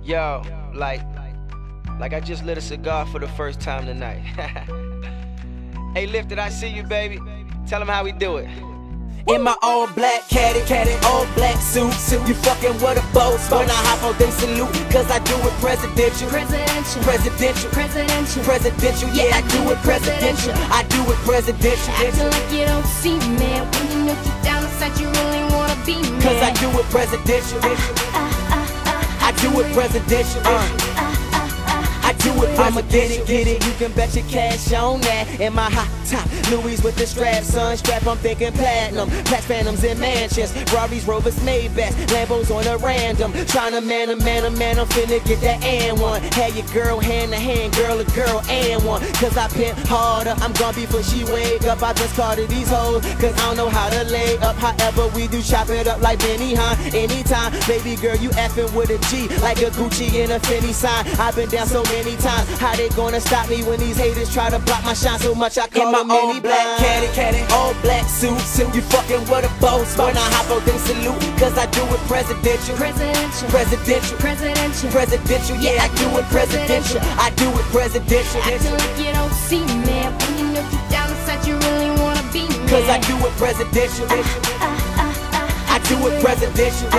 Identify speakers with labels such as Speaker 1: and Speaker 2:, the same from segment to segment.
Speaker 1: Yo, like I just lit a cigar for the first time tonight. Hey, Lifted, I see you, baby. Tell him how we do it.
Speaker 2: In my all black caddy, all black suit. You fucking with a boss. When I hop on, they salute. Cause I do it presidential. Presidential, yeah, I do it presidential. I do it presidential.
Speaker 3: Acting like you don't see me, man. When you know deep down inside you really wanna be me.
Speaker 2: Cause I do it presidential. I do it presidential. I do it presidential. Get it, you can bet your cash on that. In my hot top, Louis with the strap, son. Strap, I'm thinking platinum. Plaques, phantoms in mansions. Rarries, Rovers, Maybachs. Lambos on a random. Tryna man, I'm finna get that and one. Had your girl hand to hand, girl, a girl and one. Cause I pimp harder, I'm gonna be before she wake up. I just call to these hoes, cause I don't know how to lay up. However, we do chop it up like Benny Hinn. Anytime, baby girl, you effing with a G. Like a Gucci and a Fendi sign. I've been down so many times. How they gonna stop me when these haters try to block my shine so much? I call them all black caddy, all black suit. You fucking with a boss. When I hop on, they salute. Cause I do it presidential. Presidential, yeah, I do it presidential. I do it presidential.
Speaker 3: Acting like you don't see me, man. When you know deep down inside you really wanna be me.
Speaker 2: Cause I do it presidential. I do it presidential.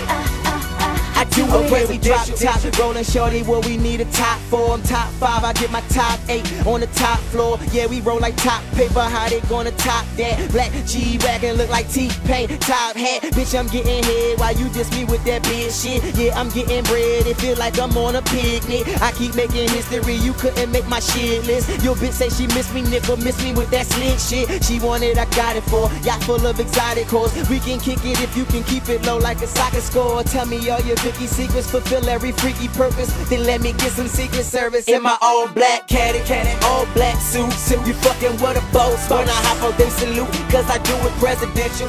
Speaker 2: I do it okay, we drop top, rollin' shorty what we need a top 4. I'm top 5, I get my top 8 on the top floor. Yeah, we roll like top paper, how they gonna top that? Black G-Wagon look like T-Pain, top hat. Bitch, I'm getting head while you diss me with that bitch shit. Yeah, I'm getting bread, it feel like I'm on a picnic. I keep making history, you couldn't make my shit list. Your bitch say she miss me, nigga, miss me with that slick shit. She want it, I got it for. Yacht full of exotic hoes. We can kick it if you can keep it low like a soccer score. Tell me all your Vicky secrets, fulfill every freaky purpose. Then let me get some secret service. In my all black caddy, all black suit. You fucking with a boss. When I hop on, they salute. Cause I do it presidential.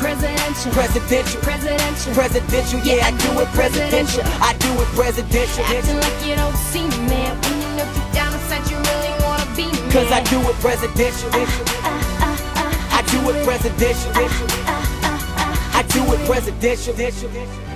Speaker 2: Presidential, yeah, I do it presidential. I do it presidential.
Speaker 3: Acting like you don't see me, man. When you know deep down inside you really wanna be me.
Speaker 2: Cause I do it presidential. I do it presidential. I do it presidential.